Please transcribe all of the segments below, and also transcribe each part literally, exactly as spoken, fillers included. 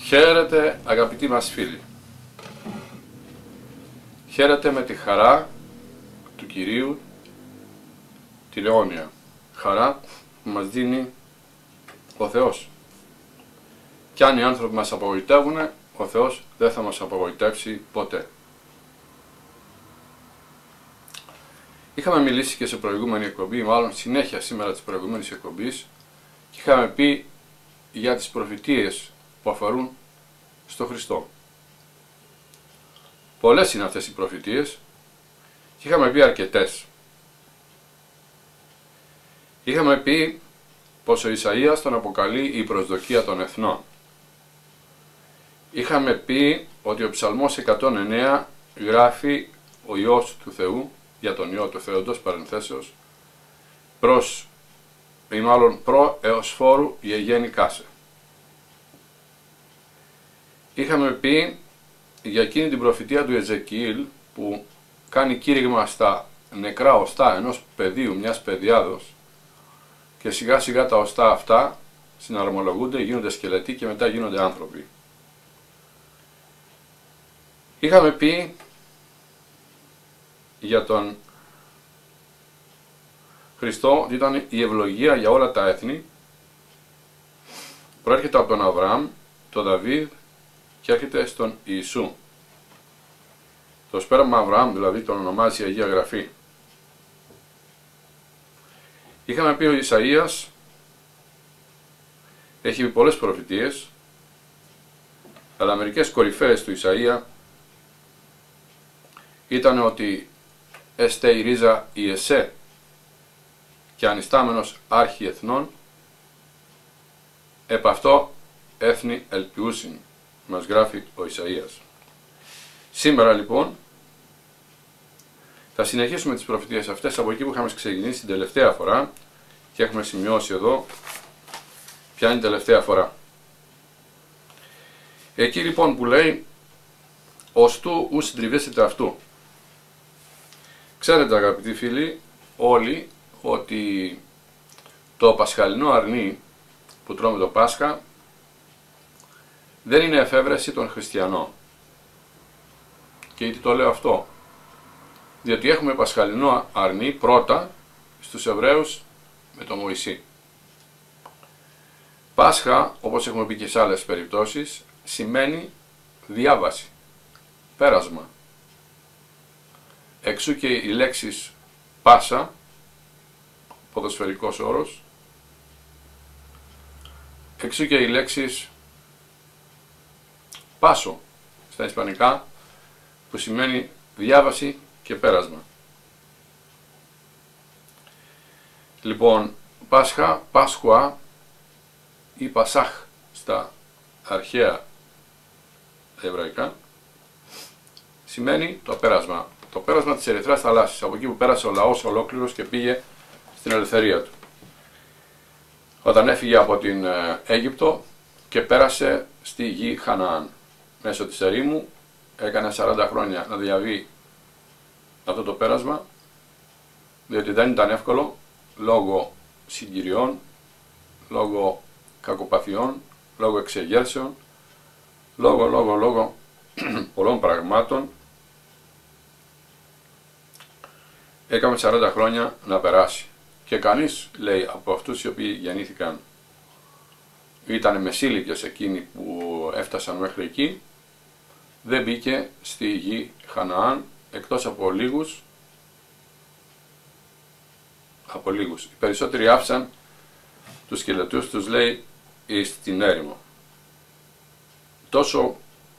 Χαίρετε αγαπητοί μας φίλοι. Χαίρετε με τη χαρά του Κυρίου, την αιώνια χαρά που μας δίνει ο Θεός. Κι αν οι άνθρωποι μας απογοητεύουν, ο Θεός δεν θα μας απογοητεύσει ποτέ. Είχαμε μιλήσει και σε προηγούμενη εκπομπή, μάλλον συνέχεια σήμερα της προηγούμενης εκπομπής, και είχαμε πει για τις προφητείες που αφορούν στο Χριστό. Πολλές είναι αυτές οι προφητείες και είχαμε πει αρκετές. Είχαμε πει πως ο Ισαΐας τον αποκαλεί η προσδοκία των εθνών. Είχαμε πει ότι ο Ψαλμός εκατόν εννέα γράφει ο Υιός του Θεού, για τον Υιό του Θεόντος παρενθέσεως, προς ή μάλλον προ έως φόρου γεγέννη κάσε. Είχαμε πει για εκείνη την προφητεία του Εζεκιήλ που κάνει κήρυγμα στα νεκρά οστά ενός παιδίου, μιας παιδιάδος, και σιγά σιγά τα οστά αυτά συναρμολογούνται, γίνονται σκελετοί και μετά γίνονται άνθρωποι. Είχαμε πει για τον Χριστό ότι ήταν η ευλογία για όλα τα έθνη, προέρχεται από τον Αβραάμ, τον Δαβίδ και έρχεται στον Ιησού. Το σπέρμα Αβραάμ δηλαδή τον ονομάζει η Αγία Γραφή. Είχαμε πει ο Ισαΐας έχει πει πολλές προφητείες, αλλά μερικές κορυφαίες του Ισαΐα ήταν ότι εστέ η ρίζα η εσέ και ανιστάμενος άρχη εθνών, επ' αυτό έθνη ελπιούσιν, μας γράφει ο Ισαΐας. Σήμερα λοιπόν θα συνεχίσουμε τις προφητείες αυτές από εκεί που είχαμε ξεκινήσει την τελευταία φορά και έχουμε σημειώσει εδώ ποια είναι η τελευταία φορά. Εκεί λοιπόν που λέει «Ως του ου συντριβήσετε αυτού». Ξέρετε αγαπητοί φίλοι όλοι ότι το πασχαλινό αρνί που τρώμε το Πάσχα δεν είναι εφεύρεση των χριστιανών. Και γιατί το λέω αυτό? Διότι έχουμε πασχαλινό αρνί πρώτα στους Εβραίους με τον Μωυσή. Πάσχα, όπως έχουμε πει και σε άλλες περιπτώσεις, σημαίνει διάβαση, πέρασμα. Εξού και οι λέξεις πάσα, ποδοσφαιρικός όρος, εξού και οι λέξεις πάσο στα ισπανικά, που σημαίνει διάβαση και πέρασμα. Λοιπόν, Πάσχα, Πάσχουα ή Πασάχ στα αρχαία εβραϊκά σημαίνει το πέρασμα. Το πέρασμα της Ερυθράς θαλάσσης, από εκεί που πέρασε ο λαός ολόκληρος και πήγε στην ελευθερία του. Όταν έφυγε από την Αίγυπτο και πέρασε στη γη Χαναάν. Μέσω της ερήμου έκανε σαράντα χρόνια να διαβεί αυτό το πέρασμα, διότι δεν ήταν εύκολο λόγω συγκυριών, λόγω κακοπαθειών, λόγω εξεγέρσεων, λόγω, λόγω, λόγω πολλών πραγμάτων. Έκαμε σαράντα χρόνια να περάσει. Και κανείς, λέει, από αυτούς οι οποίοι γεννήθηκαν ήταν μεσήλικες εκείνοι που έφτασαν μέχρι εκεί, δεν μπήκε στη γη Χαναάν εκτός από λίγους, από λίγους. Οι περισσότεροι άφησαν τους σκελετούς τους, λέει, στην έρημο. Τόσο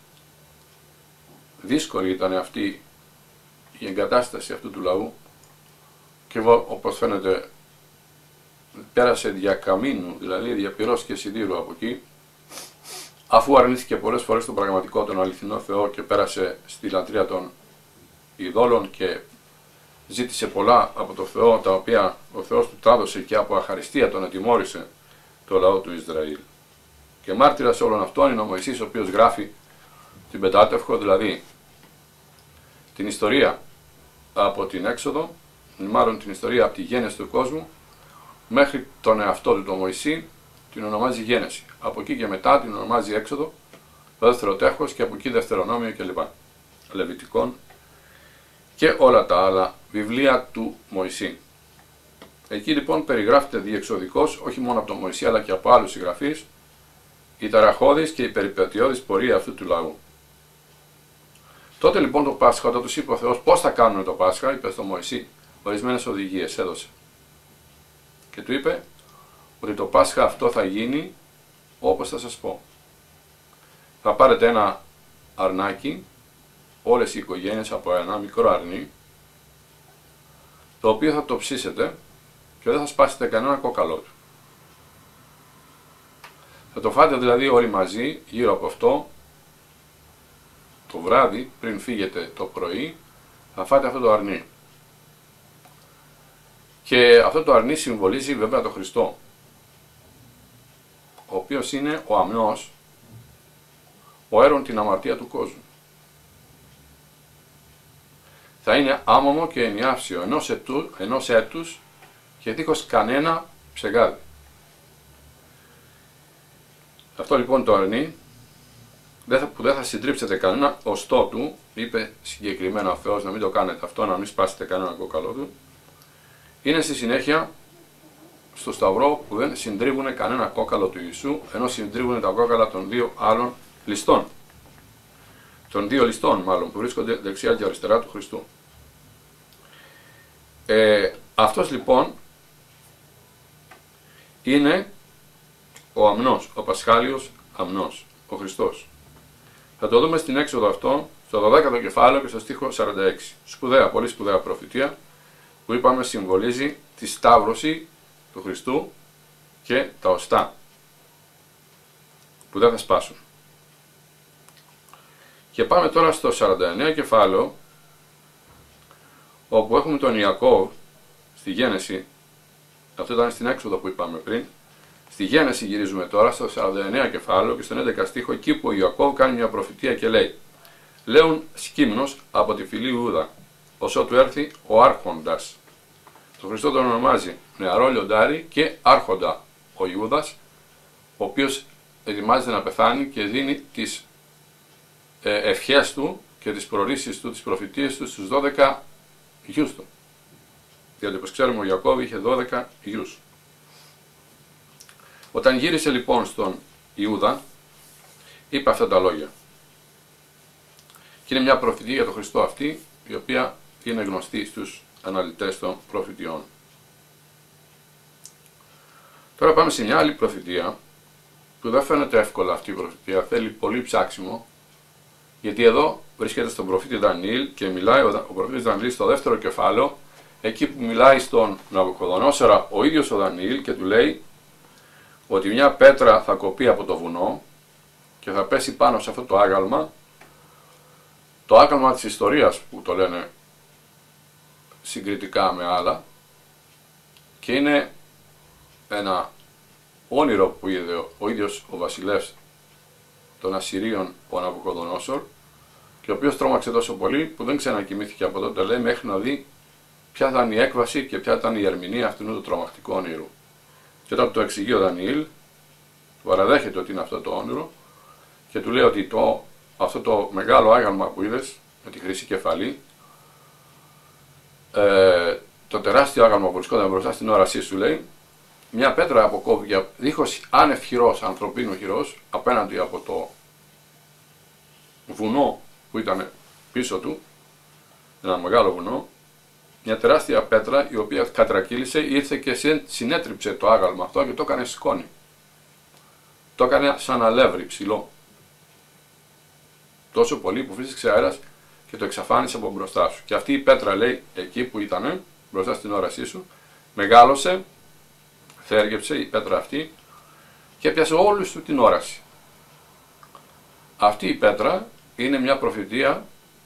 δύσκολη ήταν αυτή η εγκατάσταση αυτού του λαού και όπως φαίνεται πέρασε δια καμίνου, δηλαδή δια πυρός και σιδήρου από εκεί, αφού αρνήθηκε πολλές φορές τον πραγματικό, τον αληθινό Θεό και πέρασε στη λατρεία των ειδόλων και ζήτησε πολλά από το Θεό, τα οποία ο Θεός του τα έδωσε και από αχαριστία τον ετιμώρησε το λαό του Ισραήλ. Και μάρτυρας όλων αυτών είναι ο Μωυσής, ο οποίος γράφει την Πεντάτευχο, δηλαδή την ιστορία από την έξοδο, μάλλον την ιστορία από τη γέννηση του κόσμου μέχρι τον εαυτό του τον Μωυσή, την ονομάζει Γένεση. Από εκεί και μετά την ονομάζει Έξοδο, το δεύτερο τεύχος και από εκεί Δευτερονόμιο κλπ. Λεβιτικών και όλα τα άλλα βιβλία του Μωυσή. Εκεί λοιπόν περιγράφεται διεξοδικώς όχι μόνο από τον Μωυσή αλλά και από άλλους συγγραφείς η ταραχώδης και η περιπετειώδης πορεία αυτού του λαού. Τότε λοιπόν το Πάσχα, όταν τους είπε ο Θεός πώς θα κάνουν το Πάσχα, είπε στον Μωυσή ορισμένες οδηγίες, έδωσε. Και του είπε ότι το Πάσχα αυτό θα γίνει όπως θα σας πω. Θα πάρετε ένα αρνάκι, όλες οι οικογένειες από ένα μικρό αρνί, το οποίο θα το ψήσετε και δεν θα σπάσετε κανένα κόκαλό του. Θα το φάτε δηλαδή όλοι μαζί γύρω από αυτό το βράδυ, πριν φύγετε το πρωί, θα φάτε αυτό το αρνί. Και αυτό το αρνί συμβολίζει βέβαια τον Χριστό, ο οποίος είναι ο αμνός, ο έρων την αμαρτία του κόσμου. Θα είναι άμωμο και ενιάυσιο ενός, ετού, ενός έτους και δίχως κανένα ψεγάδι. Αυτό λοιπόν το αρνί που δεν θα συντρίψετε κανένα οστό του, είπε συγκεκριμένα ο Θεός να μην το κάνετε αυτό, να μην σπάσετε κανένα κόκαλό του, είναι στη συνέχεια στο Σταυρό που δεν συντρίβουν κανένα κόκαλο του Ιησού, ενώ συντρίβουν τα κόκαλα των δύο άλλων ληστών. Των δύο ληστών μάλλον που βρίσκονται δεξιά και αριστερά του Χριστού. Ε, αυτός λοιπόν είναι ο αμνός, ο Πασχάλιος αμνός, ο Χριστός. Θα το δούμε στην έξοδο αυτό, στο δωδέκατο κεφάλαιο και στο στίχο σαράντα έξι. Σπουδαία, πολύ σπουδαία προφητεία, που είπαμε συμβολίζει τη σταύρωση του Χριστού και τα οστά, που δεν θα σπάσουν. Και πάμε τώρα στο σαράντα εννέα κεφάλαιο, όπου έχουμε τον Ιακώβ, στη Γένεση, αυτό ήταν στην έξοδο που είπαμε πριν, στη Γένεση γυρίζουμε τώρα στο σαράντα εννέα κεφάλαιο και στον έντεκα στίχο, εκεί που ο Ιακώβ κάνει μια προφητεία και λέει: «Λέουν σκύμνος από τη φυλή Ιούδα, όσο του έρθει ο Άρχοντας». Το Χριστό τον ονομάζει νεαρό λιοντάρι και Άρχοντα ο Ιούδας, ο οποίος ετοιμάζεται να πεθάνει και δίνει τις ε, ευχές του και τις προορίσεις του, τις προφητείες του στους δώδεκα γιους του. Γιατί όπως ξέρουμε ο Ιακώβ είχε δώδεκα γιους. Όταν γύρισε λοιπόν στον Ιούδα, είπε αυτά τα λόγια. Και είναι μια προφητεία για τον Χριστό αυτή, η οποία είναι γνωστή στους αναλυτές των προφητιών. Τώρα πάμε σε μια άλλη προφητεία, που δεν φαίνεται εύκολα αυτή η προφητεία, θέλει πολύ ψάξιμο, γιατί εδώ βρίσκεται στον προφήτη Δανιήλ και μιλάει ο, ο προφήτης Δανιήλ στο δεύτερο κεφάλαιο, εκεί που μιλάει στον Ναβουκοδονόσορα ο ίδιος ο Δανιήλ και του λέει ότι μια πέτρα θα κοπεί από το βουνό και θα πέσει πάνω σε αυτό το άγαλμα, το άγαλμα της ιστορίας που το λένε συγκριτικά με άλλα, και είναι ένα όνειρο που είδε ο ίδιος ο βασιλεύς των Ασσυρίων, ο Ναβουκοδονόσορ, και ο οποίος τρόμαξε τόσο πολύ που δεν ξανακοιμήθηκε από τότε, λέει, μέχρι να δει ποια θα είναι η έκβαση και ποια ήταν η ερμηνεία αυτού του τρομακτικού όνειρου. Και όταν το εξηγεί ο Δανιήλ, του παραδέχεται ότι είναι αυτό το όνειρο και του λέει ότι το, αυτό το μεγάλο άγαλμα που είδες με τη χρυσή κεφαλή, ε, το τεράστιο άγαλμα που βρισκόταν μπροστά στην όρασή σου, λέει, μια πέτρα αποκόπηκε δίχως άνευ χειρός, ανθρωπίνου χειρός, απέναντι από το βουνό που ήταν πίσω του, ένα μεγάλο βουνό, μια τεράστια πέτρα η οποία κατρακύλησε, ήρθε και συνέτριψε το άγαλμα αυτό και το έκανε σκόνη. Το έκανε σαν αλεύρι ψηλό. Τόσο πολύ που φύσηξε αέρας και το εξαφάνισε από μπροστά σου. Και αυτή η πέτρα, λέει, εκεί που ήταν, μπροστά στην όρασή σου, μεγάλωσε, θέργεψε η πέτρα αυτή και έπιασε όλους του την όραση. Αυτή η πέτρα είναι μια προφητεία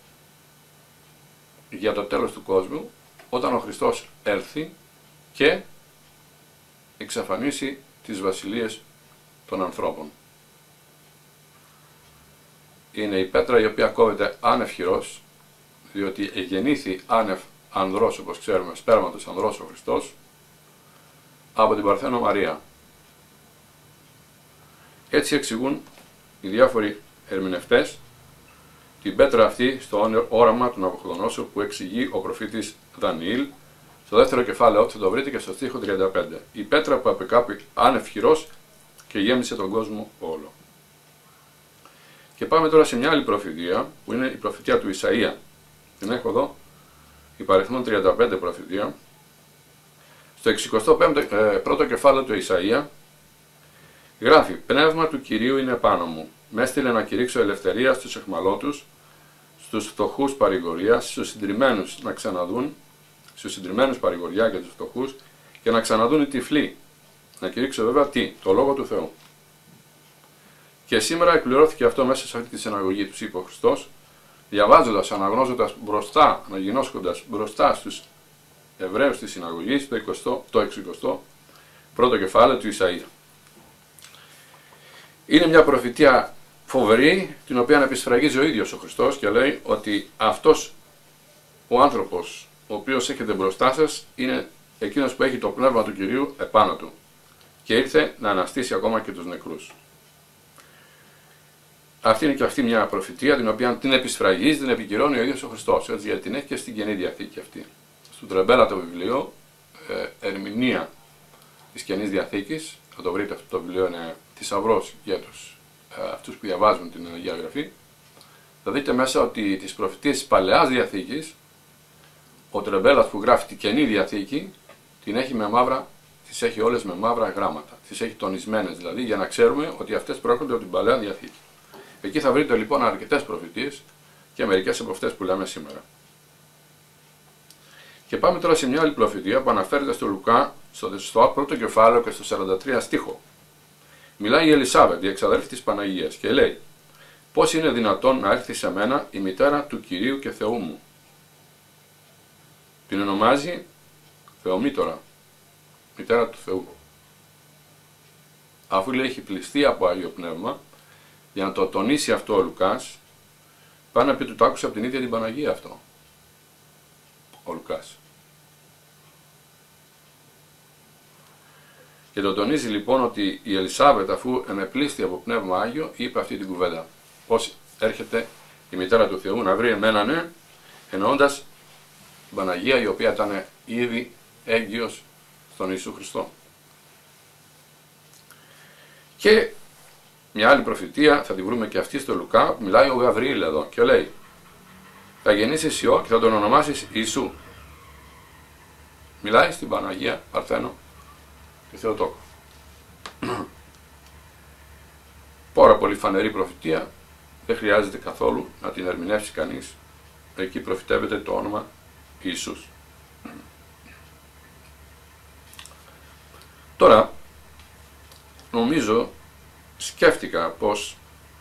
για το τέλος του κόσμου, όταν ο Χριστός έλθει και εξαφανίσει τις βασιλείες των ανθρώπων. Είναι η πέτρα η οποία κόβεται άνευ χειρός, διότι εγεννήθη άνευ ανδρός, όπως ξέρουμε, σπέρματος ανδρός ο Χριστός, από την Παρθένο Μαρία. Έτσι εξηγούν οι διάφοροι ερμηνευτές την πέτρα αυτή στο όραμα του Ναβουχοδονόσορ που εξηγεί ο προφήτης Δανιήλ στο δεύτερο κεφάλαιο, θα το βρείτε και στο στίχο τριάντα πέντε. Η πέτρα που απεκάπη άνευ χειρός και γέμισε τον κόσμο όλο. Και πάμε τώρα σε μια άλλη προφητεία που είναι η προφητεία του Ισαΐα. Την έχω εδώ, υπαριθμόν τριάντα πέντε προφητεία. Στο εξηκοστό πρώτο κεφάλαιο του Ισαΐα γράφει: «Πνεύμα του Κυρίου είναι πάνω μου. Με έστειλε να κηρύξω ελευθερία στους αιχμαλώτους, στους φτωχούς παρηγορία, στους συντριμμένους να ξαναδούν, στους συντριμμένους παρηγοριά και τους φτωχούς, και να ξαναδούν οι τυφλοί». Να κηρύξω βέβαια τι, το Λόγο του Θεού. Και σήμερα εκπληρώθηκε αυτό μέσα σε αυτή τη συναγωγή, του είπε ο Χριστός, διαβάζοντας, αναγνώζοντας μπροστά, αναγινώσκοντας μπροστά στους Εβραίους της συναγωγής, το, εικοστό, το εξηκοστό πρώτο κεφάλαιο του Ισαΐα. Είναι μια προφητεία φοβερή, την οποία επισφραγίζει ο ίδιος ο Χριστός και λέει ότι αυτός ο άνθρωπος ο οποίος έχετε μπροστά σας είναι εκείνος που έχει το πνεύμα του Κυρίου επάνω του και ήρθε να αναστήσει ακόμα και τους νεκρούς. Αυτή είναι και αυτή μια προφητεία την οποία την επισφραγίζει, την επικυρώνει ο ίδιος ο Χριστός, έτσι, γιατί την έχει και στην Καινή Διαθήκη αυτή. Στο τρεμπέλατο βιβλίο, ε, ερμηνεία της Καινής Διαθήκης, θα το βρείτε, αυτό το βιβλίο είναι θησαυρός για τους, ε, αυτούς που διαβάζουν την Αγία Γραφή, θα δείτε μέσα ότι τις προφητείες της Παλαιάς Διαθήκης, ο τρεμπέλας που γράφει την Καινή Διαθήκη, την έχει με μαύρα, τις έχει όλες με μαύρα γράμματα, τις έχει τονισμένες δηλαδή, για να ξέρουμε ότι αυτές προέρχονται από την Παλαιά Διαθήκη. Εκεί θα βρείτε λοιπόν αρκετές προφητείες και μερικές από αυτές που λέμε σήμερα. Και πάμε τώρα σε μια άλλη προφητεία που αναφέρεται στο Λουκά, στο, στο πρώτο κεφάλαιο και στο σαράντα τρία στίχο. Μιλάει η Ελισάβετ, η εξαδέλφη της Παναγίας, και λέει: «Πώς είναι δυνατόν να έρθει σε μένα η μητέρα του Κυρίου και Θεού μου?» Την ονομάζει Θεομήτωρα, μητέρα του Θεού. Αφού λέει έχει πληστεί από Άγιο Πνεύμα, για να το τονίσει αυτό ο Λουκάς, πάει να πει του το άκουσε από την ίδια την Παναγία αυτό. Ο Λουκάς. Και το τονίζει λοιπόν ότι η Ελισάβετ, αφού ενεπλήστη από Πνεύμα Άγιο, είπε αυτή την κουβέντα. Πώς έρχεται η μητέρα του Θεού να βρει εμένα, ναι, εννοώντας την Παναγία, η οποία ήταν ήδη έγκυος στον Ιησού Χριστό. Και μια άλλη προφητεία, θα τη βρούμε και αυτή στο Λουκά, που μιλάει ο Γαβριήλ εδώ και λέει: «Θα γεννήσεις Υιό και θα τον ονομάσεις Ιησού». Μιλάει στην Παναγία Παρθένο και Θεοτόκο. Πάρα πολύ φανερή προφητεία, δεν χρειάζεται καθόλου να την ερμηνεύσει κανείς. Εκεί προφητεύεται το όνομα Ιησούς. Τώρα, νομίζω, σκέφτηκα πως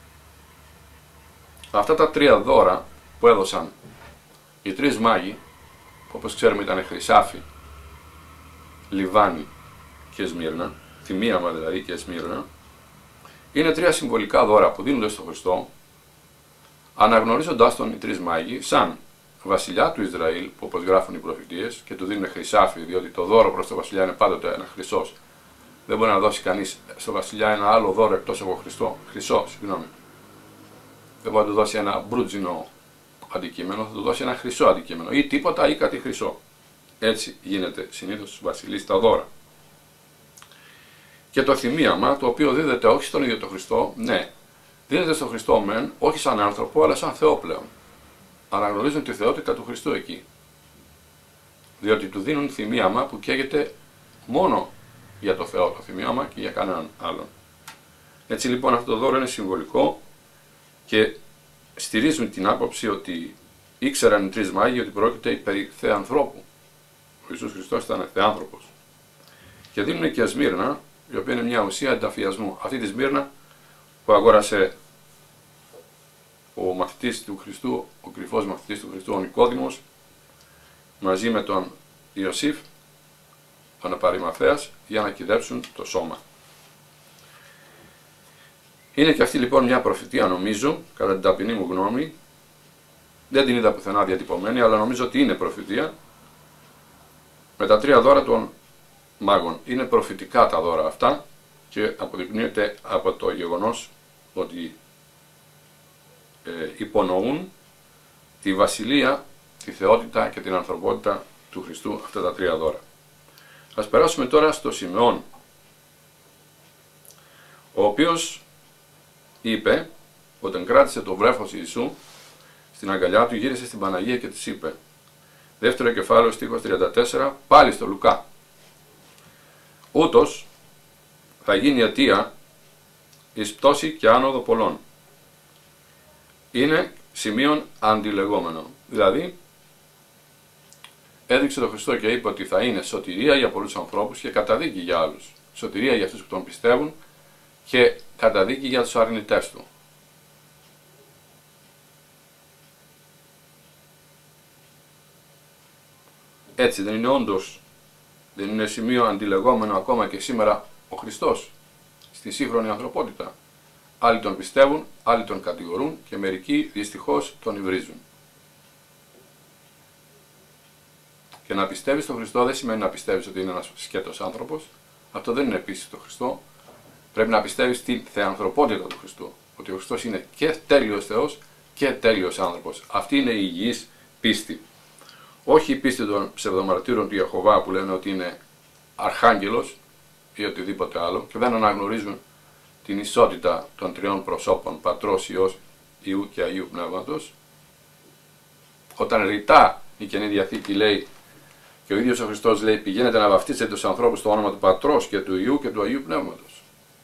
αυτά τα τρία δώρα που έδωσαν οι τρεις μάγοι, που όπως ξέρουμε ήταν Χρυσάφι, Λιβάνι και Σμύρνα, θυμίαμα δηλαδή και Σμύρνα, είναι τρία συμβολικά δώρα που δίνονται στον Χριστό, αναγνωρίζοντάς τον οι τρεις μάγοι σαν βασιλιά του Ισραήλ, που όπως γράφουν οι προφητείες, και του δίνουν χρυσάφι, διότι το δώρο προς το βασιλιά είναι πάντοτε ένα χρυσός. Δεν μπορεί να δώσει κανείς στο βασιλιά ένα άλλο δώρο εκτός από Χριστό, χρυσό, συγγνώμη. Δεν μπορεί να του δώσει ένα μπρούτζινο αντικείμενο, θα του δώσει ένα χρυσό αντικείμενο ή τίποτα ή κάτι χρυσό. Έτσι γίνεται συνήθως στους βασιλείς τα δώρα. Και το θυμίαμα, το οποίο δίδεται όχι στον ίδιο τον Χριστό, ναι, δίδεται στον Χριστό μεν, όχι σαν άνθρωπο, αλλά σαν Θεό πλέον. Αναγνωρίζουν τη θεότητα του Χριστού εκεί. Διότι του δίνουν θυμίαμα που καίγεται μόνο για το Θεό το θυμίαμα και για κανέναν άλλον. Έτσι λοιπόν αυτό το δώρο είναι συμβολικό και στηρίζουν την άποψη ότι ήξεραν οι τρεις μάγοι ότι πρόκειται περί θεανθρώπου. Ο Ιησούς Χριστός ήταν θεάνθρωπος. Και δίνουν και Σμύρνα, η οποία είναι μια ουσία ενταφιασμού. Αυτή τη Σμύρνα που αγόρασε ο μαθητής του Χριστού, ο κρυφός μαθητής του Χριστού, ο Νικόδημος, μαζί με τον Ιωσήφ, τον Απαριμαθέας, για να κυδέψουν το σώμα. Είναι και αυτή λοιπόν μια προφητεία, νομίζω, κατά την ταπεινή μου γνώμη, δεν την είδα πουθενά διατυπωμένη, αλλά νομίζω ότι είναι προφητεία, με τα τρία δώρα των μάγων. Είναι προφητικά τα δώρα αυτά και αποδεικνύεται από το γεγονός ότι ε, υπονοούν τη βασιλεία, τη θεότητα και την ανθρωπότητα του Χριστού, αυτά τα τρία δώρα. Ας περάσουμε τώρα στο Σιμεών, ο οποίος είπε, όταν κράτησε το βρέφος Ιησού στην αγκαλιά του, γύρισε στην Παναγία και της είπε, δεύτερο κεφάλαιο στίχος τριάντα τέσσερα, πάλι στο Λουκά, ούτως θα γίνει αιτία εις πτώση και άνοδο πολλών. Είναι σημείων αντιλεγόμενο. Δηλαδή, έδειξε τον Χριστό και είπε ότι θα είναι σωτηρία για πολλούς ανθρώπους και καταδίκη για άλλους. Σωτηρία για αυτούς που τον πιστεύουν και καταδίκη για τους αρνητές του. Έτσι δεν είναι όντως, δεν είναι σημείο αντιλεγόμενο ακόμα και σήμερα ο Χριστός στη σύγχρονη ανθρωπότητα? Άλλοι τον πιστεύουν, άλλοι τον κατηγορούν και μερικοί δυστυχώς τον υβρίζουν. Και να πιστεύεις στον Χριστό δεν σημαίνει να πιστεύεις ότι είναι ένας σκέτος άνθρωπος. Αυτό δεν είναι πίστη στον Χριστό. Πρέπει να πιστεύεις στην θεανθρωπότητα του Χριστού. Ότι ο Χριστός είναι και τέλειος Θεός και τέλειος άνθρωπος. Αυτή είναι η υγιής πίστη. Όχι η πίστη των ψευδομαρτύρων του Ιεχωβά που λένε ότι είναι αρχάγγελος ή οτιδήποτε άλλο και δεν αναγνωρίζουν την ισότητα των τριών προσώπων, Πατρός, Υιός, Υιού και Αγίου Πνεύματος. Όταν ρητά η Καινή Διαθήκη λέει και ο ίδιος ο Χριστός λέει, πηγαίνετε να βαφτίσετε τους ανθρώπους στο όνομα του Πατρός και του Υιού και του Αγίου Πνεύματος.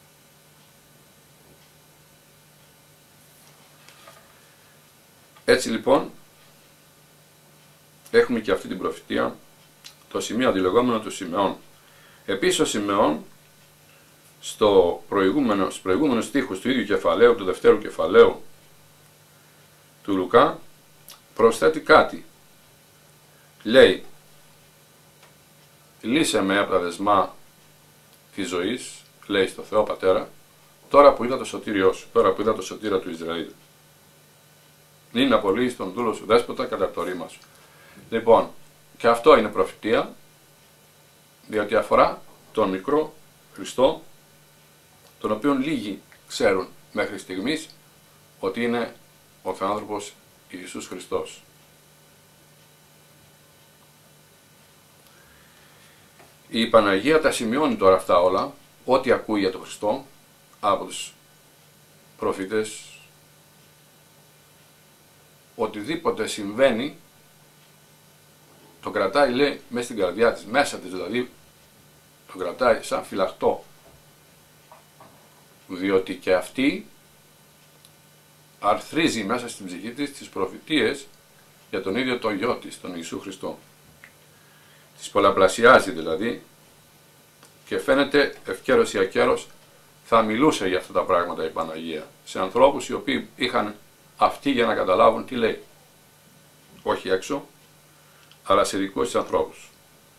Έτσι λοιπόν έχουμε και αυτή την προφητεία, το σημείο αντιλεγόμενο του Σιμεών. Επίσης ο Σιμεών στο προηγούμενο, στους προηγούμενους στίχους του ίδιου κεφαλαίου, του δευτέρου κεφαλαίου του Λουκά, προσθέτει κάτι. Λέει, λύσε με από τα δεσμά της ζωής, λέει στο Θεό Πατέρα, τώρα που είδα το σωτήριό σου, τώρα που είδα το σωτήρα του Ισραήλ. Νυν απολύεις τον δούλο σου δέσποτα κατά το ρήμα σου. Λοιπόν, και αυτό είναι προφητεία, διότι αφορά τον μικρό Χριστό, τον οποίον λίγοι ξέρουν μέχρι στιγμής ότι είναι ο Θεάνθρωπος Ιησούς Χριστός. Η Παναγία τα σημειώνει τώρα αυτά όλα, ό,τι ακούει για τον Χριστό από τους προφήτες, οτιδήποτε συμβαίνει, το κρατάει, λέει, μέσα στην καρδιά της, μέσα της δηλαδή, το κρατάει σαν φυλαχτό, διότι και αυτή αρθρίζει μέσα στην ψυχή της τις προφητείες για τον ίδιο τον γιο της, τον Ιησού Χριστό. Τις πολλαπλασιάζει δηλαδή και φαίνεται ευκαιρός ή ακέρος θα μιλούσε για αυτά τα πράγματα η Παναγία σε ανθρώπους οι οποίοι είχαν αυτοί για να καταλάβουν τι λέει. Όχι έξω, αλλά σε δικούς της ανθρώπους.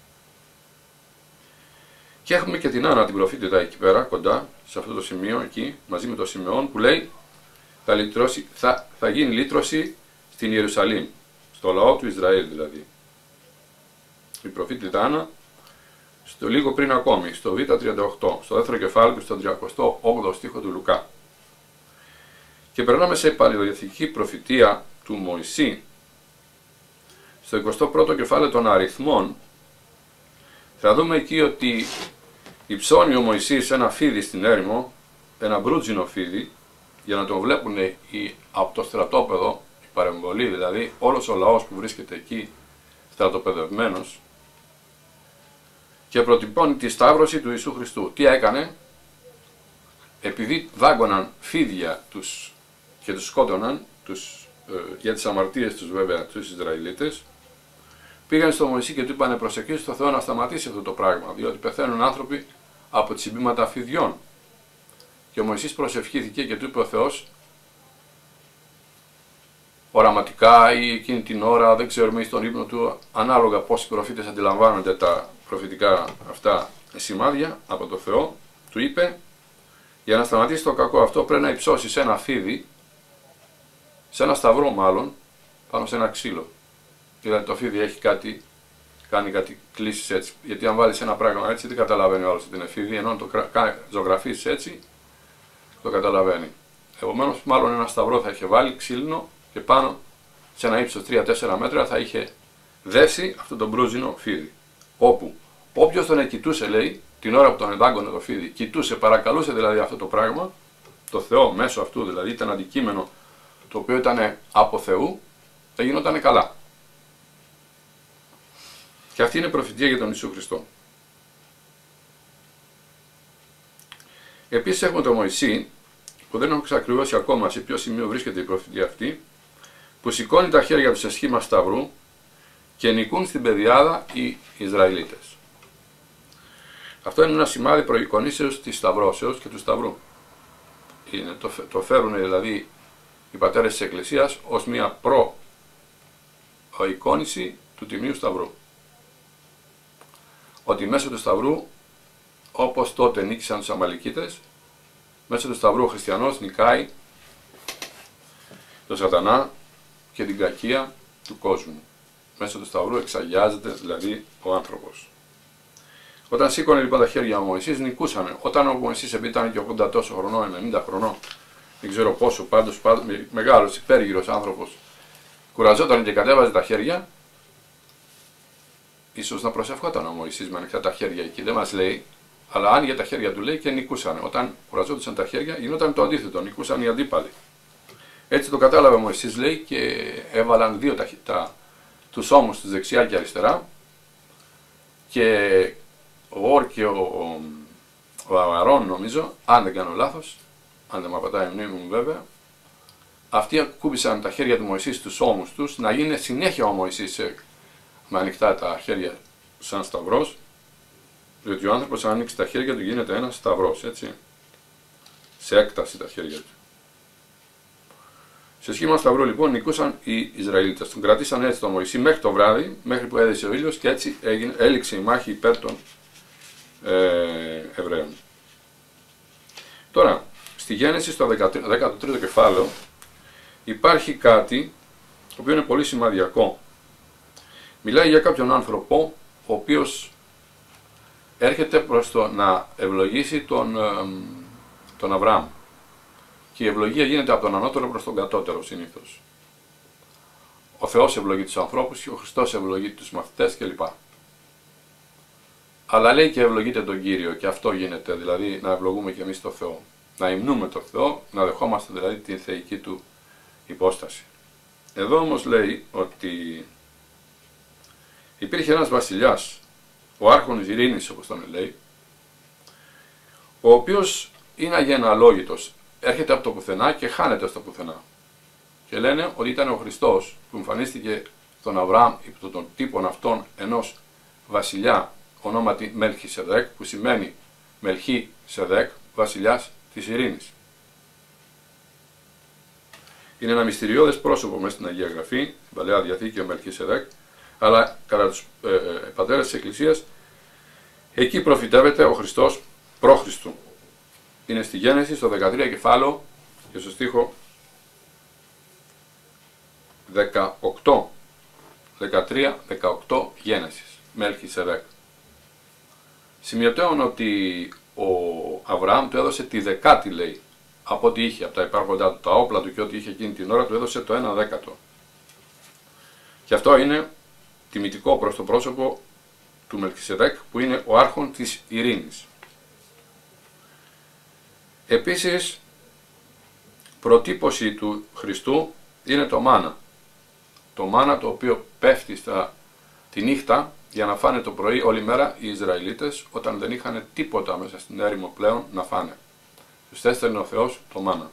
Και έχουμε και την Άννα την προφήτητα εκεί πέρα, κοντά, σε αυτό το σημείο εκεί, μαζί με το Σιμεών, που λέει θα, λυτρώσει, θα, θα γίνει λύτρωση στην Ιερουσαλήμ, στο λαό του Ισραήλ δηλαδή. Η προφήτητα Άννα, στο λίγο πριν ακόμη, στο Β τριάντα οκτώ, στο δεύτερο κεφάλαιο και στο τριακοστό όγδοο στίχο του Λουκά. Και περνάμε σε παλαιοδιαθηκική προφητεία του Μωυσή, στο εικοστό πρώτο κεφάλαιο των αριθμών. Θα δούμε εκεί ότι υψώνει ο Μωυσής ένα φίδι στην έρημο, ένα μπρούτζινο φίδι, για να τον βλέπουν οι, από το στρατόπεδο, η παρεμβολή δηλαδή, όλος ο λαός που βρίσκεται εκεί στρατοπεδευμένος, και προτυπώνει τη σταύρωση του Ιησού Χριστού. Τι έκανε? Επειδή δάγκωναν φίδια τους και τους σκότωναν, τους, ε, για τις αμαρτίες τους βέβαια, τους Ισραηλίτες, πήγαν στο Μωυσή και του είπανε προσευχή στο Θεό να σταματήσει αυτό το πράγμα, διότι πεθαίνουν άνθρωποι από τσιμπήματα φιδιών. Και ο Μωυσής προσευχήθηκε και του είπε ο Θεός, οραματικά ή εκείνη την ώρα, δεν ξέρουμε, στον ύπνο του, ανάλογα πώς οι προφήτες αντιλαμβάνονται τα προφητικά αυτά σημάδια από το Θεό, του είπε, για να σταματήσει το κακό αυτό πρέπει να υψώσεις ένα φίδι, σε ένα σταυρό μάλλον, πάνω σε ένα ξύλο. Δηλαδή το φίδι έχει κάτι, κάνει κάτι κλίσεις έτσι. Γιατί αν βάλεις ένα πράγμα έτσι, δεν καταλαβαίνει ο άλλος ότι είναι φίδι, ενώ αν το ζωγραφίσεις έτσι, το καταλαβαίνει. Επομένως, μάλλον ένα σταυρό θα είχε βάλει ξύλινο και πάνω σε ένα ύψος τρία τέσσερα μέτρα θα είχε δέσει αυτό το μπρούζινο φίδι. Όπου όποιος τον κοιτούσε, λέει, την ώρα που τον εδάγκωνε το φίδι, κοιτούσε, παρακαλούσε δηλαδή αυτό το πράγμα, το Θεό μέσω αυτού, δηλαδή ήταν αντικείμενο το οποίο ήταν από Θεού, θα γινόταν καλά. Και αυτή είναι η προφητεία για τον Ιησού Χριστό. Επίσης έχουμε τον Μωυσή, που δεν έχω εξακριβώσει ακόμα σε ποιο σημείο βρίσκεται η προφητεία αυτή, που σηκώνει τα χέρια του σε σχήμα σταυρού και νικούν στην πεδιάδα οι Ισραηλίτες. Αυτό είναι ένα σημάδι προεικονίσεως της σταυρώσεως και του σταυρού. Είναι, το, το φέρουν δηλαδή οι πατέρες της Εκκλησίας ως μια προ-εικόνηση του Τιμίου Σταυρού. Ότι μέσω του Σταυρού, όπως τότε νίκησαν τους Αμαλικίτες, μέσω του Σταυρού ο χριστιανός νικάει τον σατανά και την κακία του κόσμου. Μέσω του Σταυρού εξαγιάζεται δηλαδή ο άνθρωπος. Όταν σήκωνε λοιπόν τα χέρια ο Μωυσής, νικούσανε. Όταν ο Μωυσής ήταν και ογδόντα τόσο χρονών, ενενήντα χρονών, δεν ξέρω πόσο, πάντως, πάντως μεγάλος, υπέργυρος άνθρωπος, κουραζόταν και κατέβαζε τα χέρια, ίσως να προσευχόταν ο Μωυσής με ανοιχτά τα χέρια εκεί, δεν μας λέει, αλλά άνοιγε τα χέρια του, λέει, και νικούσαν. Όταν κουραζόντουσαν τα χέρια, γινόταν το αντίθετο, νικούσαν οι αντίπαλοι. Έτσι το κατάλαβε ο Μωυσής, λέει, και έβαλαν δύο τα, τα, τους ώμους τους δεξιά και αριστερά, και ο Ορ και ο, ο, ο Αρών, νομίζω, αν δεν κάνω λάθος, αν δεν με απατάει η μνήμη μου βέβαια, αυτοί ακούμπησαν τα χέρια του Μωυσή στους ώμους τους, να γίνει συνέχεια ο Μωυσής με ανοιχτά τα χέρια σαν σταυρός, διότι ο άνθρωπος αν ανοίξει τα χέρια του γίνεται ένας σταυρός, έτσι, σε έκταση τα χέρια του. Σε σχήμα σταυρού λοιπόν νικούσαν οι Ισραηλίτες. Τον κρατήσαν έτσι τον Μωυσή μέχρι το βράδυ, μέχρι που έδεσε ο ήλιος, και έτσι έγινε, έληξε η μάχη υπέρ των ε, Εβραίων. Τώρα, στη Γένεση, στο δέκατο τρίτο κεφάλαιο, υπάρχει κάτι το οποίο είναι πολύ σημαδιακό. Μιλάει για κάποιον άνθρωπο ο οποίος έρχεται προς το να ευλογήσει τον, ε, τον Αβραάμ. Και η ευλογία γίνεται από τον ανώτερο προς τον κατώτερο συνήθως. Ο Θεός ευλογεί τους ανθρώπους και ο Χριστός ευλογεί τους μαθητές κλπ. Αλλά λέει και ευλογείται τον Κύριο, και αυτό γίνεται, δηλαδή να ευλογούμε και εμείς τον Θεό. Να υμνούμε τον Θεό, να δεχόμαστε δηλαδή την θεϊκή του υπόσταση. Εδώ όμως λέει ότι υπήρχε ένας βασιλιάς, ο άρχοντας ειρήνης όπως τον λέει, ο οποίος είναι αγεναλόγητος, έρχεται από το πουθενά και χάνεται στο πουθενά. Και λένε ότι ήταν ο Χριστός που εμφανίστηκε στον Αβραάμ υπό των τύπων αυτών ενός βασιλιά ονόματι Μελχισεδέκ, που σημαίνει Μελχί Σεδέκ, βασιλιάς της ειρήνης. Είναι ένα μυστηριώδες πρόσωπο μέσα στην Αγία Γραφή, στην Παλαιά Διαθήκη ο Μελχισεδέκ, αλλά κατά τους ε, ε, πατέρες της Εκκλησίας εκεί προφητεύεται ο Χριστός προ-Χριστού. Είναι στη Γένεση, στο δεκατρία κεφάλαιο και στο στίχο δεκαοκτώ. δεκατρία δεκαοκτώ Γένεσης, Μελχισεδέκ. Σημειωτέων ότι ο Αβραάμ του έδωσε τη δεκάτη, λέει, από ό,τι είχε, από τα υπάρχοντά του, τα όπλα του και ό,τι είχε εκείνη την ώρα, του έδωσε το ένα δέκατο. Και αυτό είναι τιμητικό προς το πρόσωπο του Μελχισεδέκ, που είναι ο άρχον της ειρήνης. Επίσης, προτύπωση του Χριστού είναι το μάνα. Το μάνα το οποίο πέφτει στα, τη νύχτα για να φάνε το πρωί όλη μέρα οι Ισραηλίτες, όταν δεν είχαν τίποτα μέσα στην έρημο πλέον να φάνε. Τους έστελνε ο Θεός το μάνα.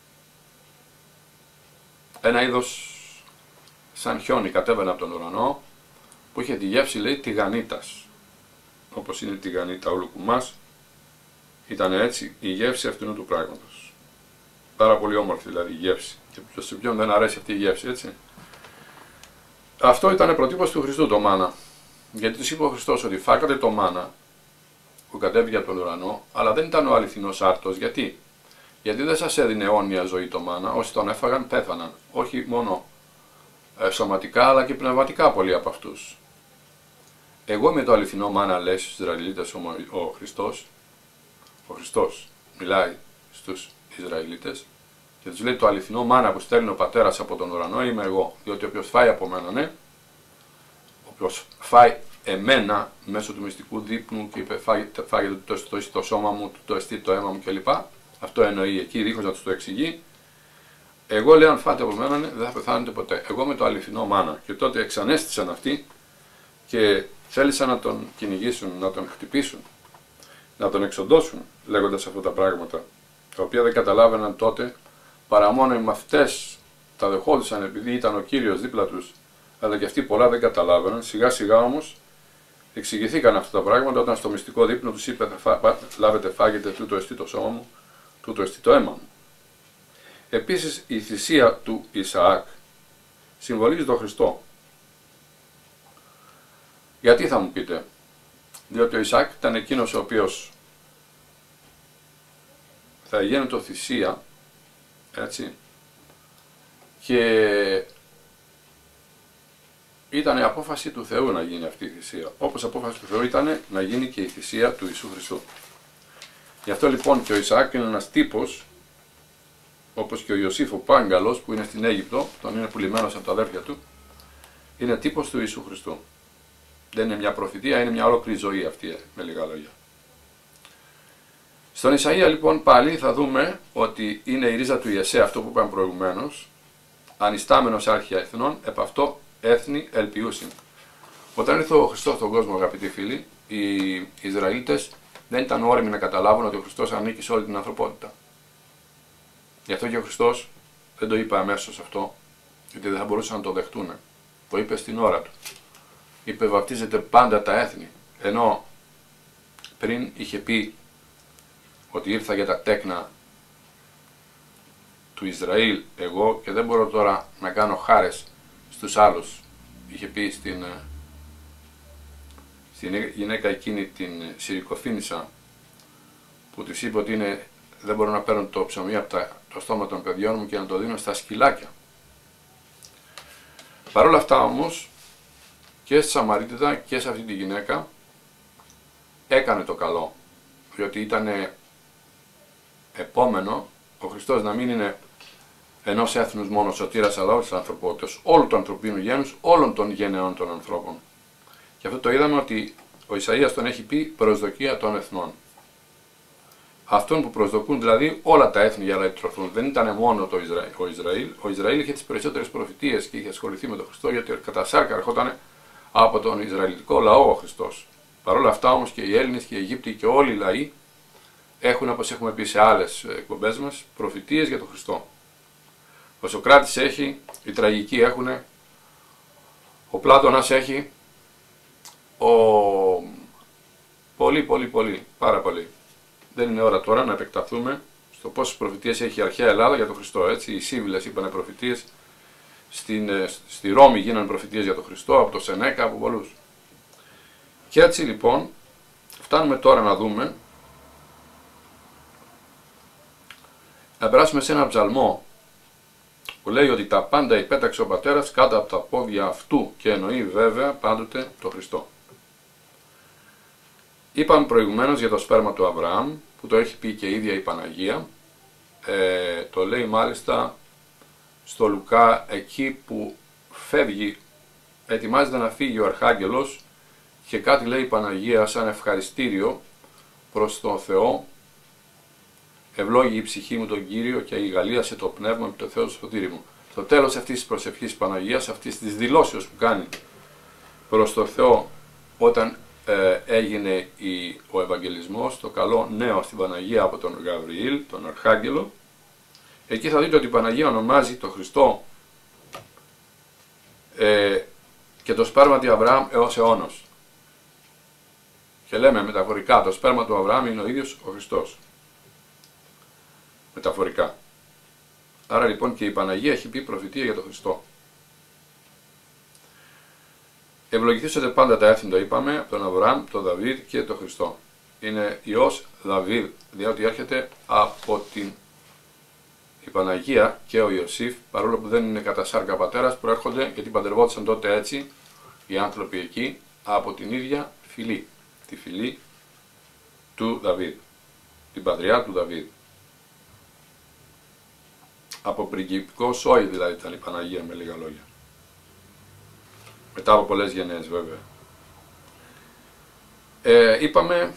Ένα είδος σαν χιόνι κατέβαινε από τον ουρανό, που είχε τη γεύση, λέει, τηγανίτας. Όπως είναι η τηγανίτα όλου κουμάς, ήταν έτσι η γεύση αυτού του πράγματος. Πάρα πολύ όμορφη δηλαδή η γεύση. Και ποιος σε ποιον δεν αρέσει αυτή η γεύση, έτσι. Αυτό ήταν προτύπωση του Χριστού το μάνα. Γιατί τους είπε ο Χριστός ότι φάκατε το μάνα που κατέβηκε από τον ουρανό, αλλά δεν ήταν ο αληθινός άρτος. Γιατί? Γιατί δεν σας έδινε αιώνια ζωή το μάνα, όσοι τον έφαγαν πέθαναν. Όχι μόνο ε, σωματικά, αλλά και πνευματικά πολλοί από αυτούς. Εγώ είμαι το αληθινό μάνα, λέει στους Ισραηλίτες ο, ο Χριστός. Ο Χριστός μιλάει στους Ισραηλίτες Και τους λέει το αληθινό μάνα που στέλνει ο πατέρας από τον ουρανό είμαι εγώ. Διότι όποιος φάει από μένα, ναι, όποιος φάει εμένα μέσω του μυστικού δείπνου και είπε φάγετε, φάγετε το, το, το σώμα μου, το εστί το αίμα μου κλπ. Αυτό εννοεί εκεί, δίχως να τους το εξηγεί. Εγώ λέω αν φάτε από μένα, ναι, δεν θα πεθάνετε ποτέ. Εγώ είμαι το αληθινό μάνα. Και τότε εξανέστησαν αυτοί και θέλησαν να τον κυνηγήσουν, να τον χτυπήσουν, να τον εξοντώσουν, λέγοντας αυτά τα πράγματα, τα οποία δεν καταλάβαιναν τότε, παρά μόνο οι μαθητές τα δεχόντουσαν επειδή ήταν ο Κύριος δίπλα τους, αλλά και αυτοί πολλά δεν καταλάβαιναν. Σιγά σιγά όμως εξηγηθήκαν αυτά τα πράγματα όταν στο μυστικό δείπνο τους είπε: θα φά, λάβετε, φάγετε, τούτο εστί το σώμα μου, τούτο εστί το αίμα μου. Επίσης η θυσία του Ισαάκ συμβολίζει τον Χριστό. Γιατί θα μου πείτε? Διότι ο Ισαάκ ήταν εκείνος ο οποίος θα γίνεται θυσία, έτσι, και ήταν η απόφαση του Θεού να γίνει αυτή η θυσία. Όπως απόφαση του Θεού ήταν να γίνει και η θυσία του Ιησού Χριστού. Γι' αυτό λοιπόν και ο Ισαάκ είναι ένας τύπος, όπως και ο Ιωσήφ ο Πάγκαλος που είναι στην Αίγυπτο, τον είναι πουλημένος από τα αδέρφια του, είναι τύπος του Ιησού Χριστού. Δεν είναι μια προφητεία, είναι μια ολόκληρη ζωή αυτή, με λίγα λόγια. Στον Ισαΐα λοιπόν πάλι θα δούμε ότι είναι η ρίζα του Ιεσέ, αυτό που είπαμε προηγουμένως, ανιστάμενος άρχια εθνών, επ' αυτό έθνη ελπιούσιν. Όταν ήρθε ο Χριστός στον κόσμο, αγαπητοί φίλοι, οι Ισραήλιτες δεν ήταν όριμοι να καταλάβουν ότι ο Χριστός ανήκει σε όλη την ανθρωπότητα. Γι' αυτό και ο Χριστός δεν το είπε αμέσως αυτό, γιατί δεν θα μπορούσαν να το δεχτούν. Το είπε στην ώρα του. Είπε βαπτίζετε πάντα τα έθνη, ενώ πριν είχε πει ότι ήρθα για τα τέκνα του Ισραήλ εγώ και δεν μπορώ τώρα να κάνω χάρες στους άλλους. Είχε πει στην, στην γυναίκα εκείνη την Συρικοφήνισσα που της είπε ότι είναι, δεν μπορώ να παίρνω το ψωμί από τα, το στόμα των παιδιών μου και να το δίνω στα σκυλάκια. Παρ' όλα αυτά όμως και στη Σαμαρίτιδα και σε αυτή τη γυναίκα έκανε το καλό, διότι ήταν επόμενο ο Χριστός να μην είναι ενός έθνους μόνο σωτήρας, αλλά όλης της ανθρωπότητας, όλου του ανθρωπίνου γένους, όλων των γενεών των ανθρώπων. Και αυτό το είδαμε ότι ο Ισαΐας τον έχει πει προσδοκία των εθνών. Αυτόν που προσδοκούν δηλαδή όλα τα έθνη για να εκτρωθούν. Δεν ήταν μόνο το Ισραήλ. Ο Ισραήλ, ο Ισραήλ είχε τις περισσότερες προφητείες και είχε ασχοληθεί με τον Χριστό, γιατί κατά σάρκα ερχόταν από τον Ισραηλιτικό λαό ο Χριστός. Παρ' όλα αυτά όμως και οι Έλληνες και οι Αιγύπτιοι και όλοι οι λαοί έχουν, όπως έχουμε πει σε άλλες εκπομπές μας, προφητείες για τον Χριστό. Ο Σωκράτης έχει, οι τραγικοί έχουν, ο Πλάτωνας έχει, ο... πολύ πολύ πολύ, πάρα πολύ. Δεν είναι ώρα τώρα να επεκταθούμε στο πόσες προφητείες έχει η αρχαία Ελλάδα για τον Χριστό. Έτσι. Οι Σύβυλες είπαν προφητείες, στην, στη Ρώμη γίνανε προφητείες για τον Χριστό, από το Σενέκα, από πολλούς. Και έτσι λοιπόν φτάνουμε τώρα να δούμε, να περάσουμε σε ένα ψαλμό που λέει ότι τα πάντα υπέταξε ο Πατέρας κάτω από τα πόδια αυτού και εννοεί βέβαια πάντοτε το Χριστό. Είπαμε προηγουμένως για το σπέρμα του Αβραάμ που το έχει πει και η ίδια η Παναγία, ε, το λέει μάλιστα στο Λουκά εκεί που φεύγει, ετοιμάζεται να φύγει ο Αρχάγγελος και κάτι λέει η Παναγία σαν ευχαριστήριο προς τον Θεό. Ευλόγη η ψυχή μου τον Κύριο και αγαλίασε το πνεύμα μου το Θεό του σωτήρι μου. Στο τέλος αυτής της προσευχής Παναγίας, αυτής της δηλώσεως που κάνει προς τον Θεό όταν ε, έγινε η, ο Ευαγγελισμός, το καλό νέο στην Παναγία από τον Γαβριήλ, τον Αρχάγγελο, εκεί θα δείτε ότι η Παναγία ονομάζει τον Χριστό ε, και το σπέρμα του Αβραάμ έως αιώνος. Και λέμε μεταφορικά, το σπέρμα του Αβραάμ είναι ο ίδιος ο Χριστός. Μεταφορικά. Άρα λοιπόν και η Παναγία έχει πει προφητεία για τον Χριστό. Ευλογηθήσετε πάντα τα έθνη, το είπαμε, από τον Αβραάμ, τον Δαβίδ και τον Χριστό. Είναι ιός Δαβίδ, διότι έρχεται από την η Παναγία και ο Ιωσήφ, παρόλο που δεν είναι κατά σάρκα πατέρας, προέρχονται, γιατί παντρευόντουσαν τότε έτσι οι άνθρωποι εκεί, από την ίδια φυλή, τη φυλή του Δαβίδ, την πατριά του Δαβίδ. από πριγκιπικό σόι δηλαδή ήταν η Παναγία, με λίγα λόγια. Μετά από πολλές γενναίες βέβαια. Ε, είπαμε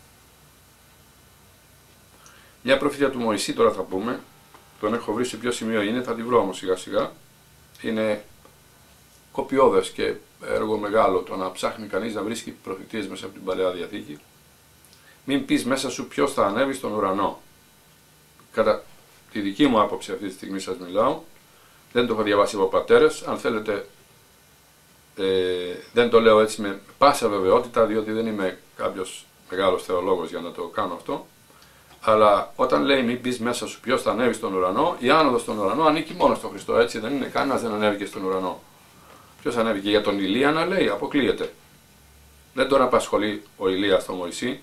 μια προφήτεια του Μωυσή, τώρα θα πούμε, τον έχω βρει σε ποιο σημείο είναι, θα τη βρω όμως σιγά σιγά. Είναι κοπιώδες και έργο μεγάλο το να ψάχνει κανείς να βρίσκει προφητείες μέσα από την Παλαιά Διαθήκη. Μην πεις μέσα σου ποιος θα ανέβει στον ουρανό. Κατά τη δική μου άποψη αυτή τη στιγμή σας μιλάω, δεν το έχω διαβάσει από πατέρες, αν θέλετε ε, δεν το λέω έτσι με πάσα βεβαιότητα, διότι δεν είμαι κάποιος μεγάλος θεολόγος για να το κάνω αυτό, αλλά όταν λέει μην πεις μέσα σου ποιος θα ανέβει στον ουρανό, η άνοδος στον ουρανό ανήκει μόνο στον Χριστό, έτσι δεν είναι, κανένας δεν ανέβηκε στον ουρανό. Ποιος ανέβηκε για τον Ηλία να λέει, αποκλείεται. Δεν τον απασχολεί ο Ηλίας στον Μωυσή,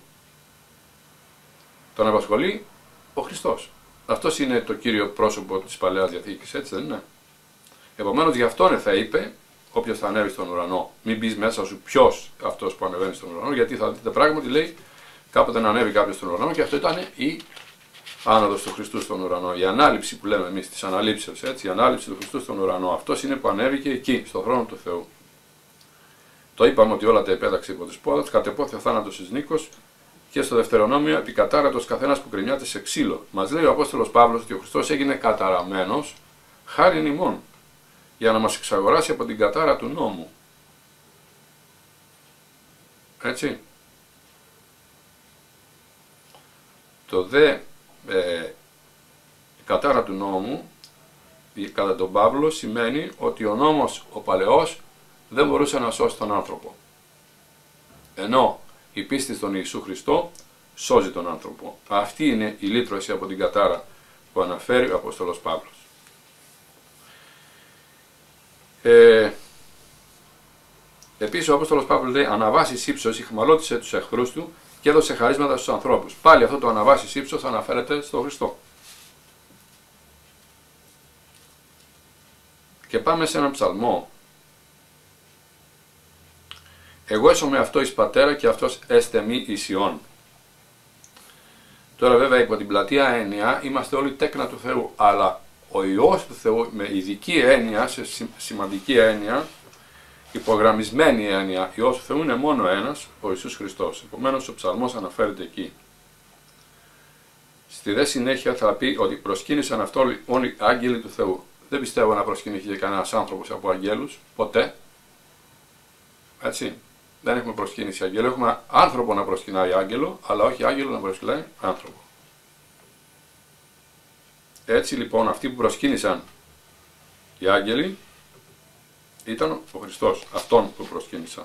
τον απασχολεί ο Χριστός. Αυτός είναι το κύριο πρόσωπο της Παλαιάς Διαθήκης, έτσι δεν είναι. Επομένως γι' αυτόν θα είπε, όποιος θα ανέβει στον ουρανό, μην πεις μέσα σου ποιος αυτός που ανεβαίνει στον ουρανό, γιατί θα δείτε πράγματι λέει κάποτε να ανέβει κάποιος στον ουρανό και αυτό ήταν η άνοδος του Χριστού στον ουρανό. Η ανάληψη που λέμε εμείς της αναλήψεως, έτσι, η ανάληψη του Χριστού στον ουρανό. Αυτός είναι που ανέβηκε εκεί, στον θρόνο του Θεού. Το είπαμε ότι όλα τα επέταξε υπό τις πόδας, κατεπόθη ο θάνατος εις νίκος. Και στο Δευτερονόμιο, επικατάρατος καθένας που κρινιάται σε ξύλο. Μας λέει ο Απόστολος Παύλος ότι ο Χριστός έγινε καταραμένος χάριν ημών, για να μας εξαγοράσει από την κατάρα του νόμου. Έτσι. Το δε ε, κατάρα του νόμου, κατά τον Παύλο, σημαίνει ότι ο νόμος ο παλαιός δεν μπορούσε να σώσει τον άνθρωπο. Ενώ η πίστη στον Ιησού Χριστό σώζει τον άνθρωπο. Αυτή είναι η λύτρωση από την κατάρα που αναφέρει ο Απόστολος Παύλος. Ε, επίσης ο Απόστολος Παύλος λέει αναβάσεις ύψος ηχμαλώτησε τους εχθρούς του και έδωσε χαρίσματα στους ανθρώπους. Πάλι αυτό το αναβάσεις ύψος αναφέρεται στον Χριστό. Και πάμε σε έναν ψαλμό. Εγώ έσωμαι αυτό εις πατέρα και αυτός έστε μη εις Υιόν. Τώρα βέβαια υπό την πλατεία έννοια είμαστε όλοι τέκνα του Θεού, αλλά ο Υιός του Θεού με ειδική έννοια, σε σημαντική έννοια, υπογραμμισμένη έννοια, Υιός του Θεού είναι μόνο ένας, ο Ιησούς Χριστός. Επομένως ο ψαλμός αναφέρεται εκεί. Στη δε συνέχεια θα πει ότι προσκύνησαν αυτό όλοι οι άγγελοι του Θεού. Δεν πιστεύω να προσκυνήθηκε κανένας άνθρωπος από αγγέλους, ποτέ. Έτσι. Δεν έχουμε προσκύνηση αγγέλου, έχουμε άνθρωπο να προσκυνάει άγγελο, αλλά όχι άγγελο να προσκυνάει άνθρωπο. Έτσι λοιπόν αυτοί που προσκύνησαν οι άγγελοι ήταν ο Χριστός, αυτόν που προσκύνησαν.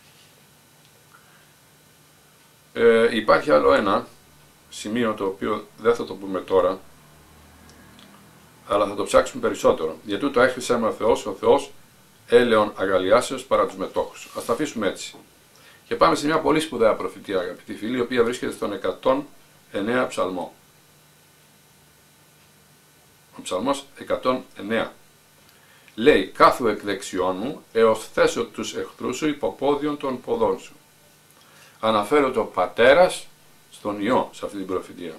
Ε, υπάρχει άλλο ένα σημείο το οποίο δεν θα το πούμε τώρα, αλλά θα το ψάξουμε περισσότερο. Γιατί το έχρισε με ο Θεός, ο Θεός έλεον αγαλιάσεως παρά τους μετόχους. Ας τα αφήσουμε έτσι. Και πάμε σε μια πολύ σπουδαία προφητεία, αγαπητοί φίλοι, η οποία βρίσκεται στον εκατόν εννέα ψαλμό. Ο ψαλμός εκατόν εννέα. Λέει, κάθου εκ δεξιών μου, έως θέσω τους εχθρούς σου υποπόδιον των ποδών σου. Αναφέρεται ο πατέρας στον Υιό σε αυτή την προφητεία.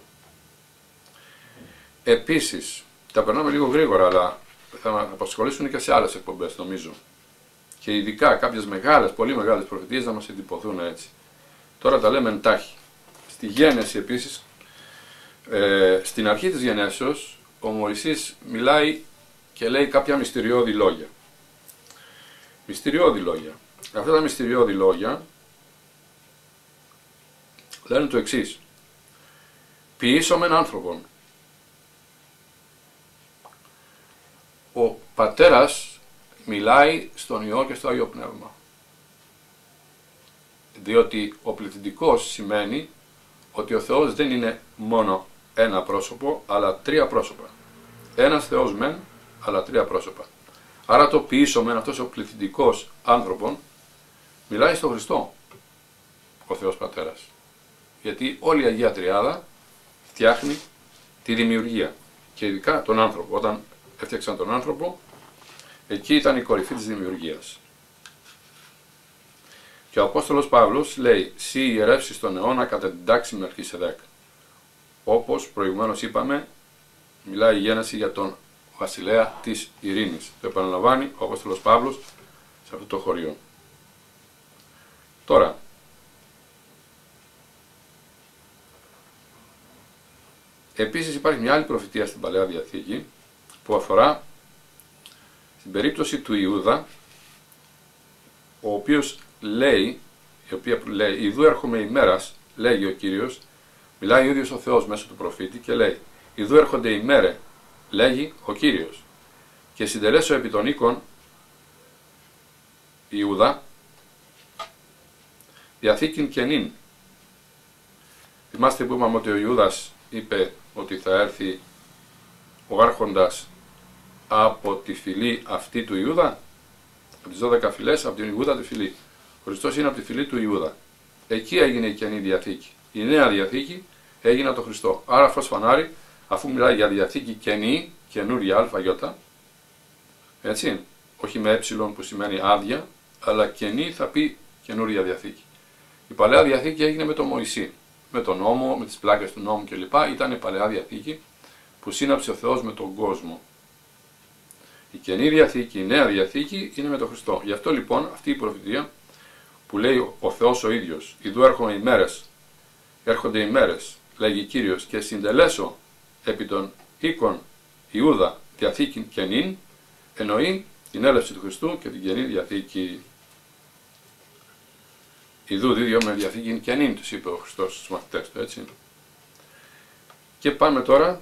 Επίσης, τα περνάμε λίγο γρήγορα, αλλά θα μας απασχολήσουν και σε άλλες εκπομπές, νομίζω. Και ειδικά κάποιες μεγάλες, πολύ μεγάλες προφητείες να μας εντυπωθούν έτσι. Τώρα τα λέμε εντάχει. Στη Γένεση επίσης, ε, στην αρχή της γενέσεως, ο Μωυσής μιλάει και λέει κάποια μυστηριώδη λόγια. Μυστηριώδη λόγια. Αυτά τα μυστηριώδη λόγια λένε το εξής. Ποιήσομεν άνθρωπον. Ο πατέρας μιλάει στον Υιό και στο Άγιο Πνεύμα. Διότι ο πληθυντικός σημαίνει ότι ο Θεός δεν είναι μόνο ένα πρόσωπο, αλλά τρία πρόσωπα. Ένας Θεός μεν, αλλά τρία πρόσωπα. Άρα το ποιήσομεν, αυτός ο πληθυντικός άνθρωπον, μιλάει στον Χριστό, ο Θεός Πατέρας. Γιατί όλη η Αγία Τριάδα φτιάχνει τη δημιουργία. Και ειδικά τον άνθρωπο. Όταν έφτιαξαν τον άνθρωπο, εκεί ήταν η κορυφή της δημιουργίας. Και ο Απόστολος Παύλος λέει «Συ ιερεύσεις τον αιώνα κατά την τάξη Μελχισεδέκ». Όπως προηγουμένως είπαμε, μιλάει η Γένεση για τον βασιλέα της ειρήνης. Το επαναλαμβάνει ο Απόστολος Παύλος σε αυτό το χωριό. Τώρα, επίσης υπάρχει μια άλλη προφητεία στην Παλαιά Διαθήκη που αφορά στην περίπτωση του Ιούδα, ο οποίος λέει, η οποία λέει, «Ιδού έρχομαι ημέρας», λέγει ο Κύριος, μιλάει ο ίδιος ο Θεός μέσω του προφήτη και λέει, «Ιδού έρχονται ημέρε», λέγει ο Κύριος, «και συντελέσω επί των οίκων Ιούδα διαθήκην καινήν». Θυμάστε που είπαμε ότι ο Ιούδας είπε ότι θα έρθει ο άρχοντας από τη φυλή αυτή του Ιούδα, από τις δώδεκα φυλές, από την Ιούδα τη φυλή. Ο Χριστός είναι από τη φυλή του Ιούδα. Εκεί έγινε η Καινή Διαθήκη. Η Νέα Διαθήκη έγινε από τον Χριστό. Άρα φως φανάρι, αφού μιλάει για Διαθήκη καινή, καινούρια αλφαγιώτα, έτσι, όχι με ε που σημαίνει άδεια, αλλά καινή θα πει καινούρια Διαθήκη. Η Παλαιά Διαθήκη έγινε με τον Μωυσή, με τον νόμο, με τις πλάκες του νόμου κλπ. Ήταν η Παλαιά Διαθήκη που σύναψε ο Θεός με τον κόσμο. Η Καινή Διαθήκη, η Νέα Διαθήκη είναι με τον Χριστό. Γι' αυτό λοιπόν αυτή η προφητεία που λέει ο Θεός ο ίδιος, «Ιδού έρχονται οι μέρες, έρχονται οι μέρες», λέγει Κύριος, «και συντελέσω επί των οίκων Ιούδα Διαθήκη καινήν», εννοεί την έλευση του Χριστού και την Καινή Διαθήκη. «Ιδού δίδυο με Διαθήκη καινήν», τους είπε ο Χριστός στους μαθητές του, έτσι. Και πάμε τώρα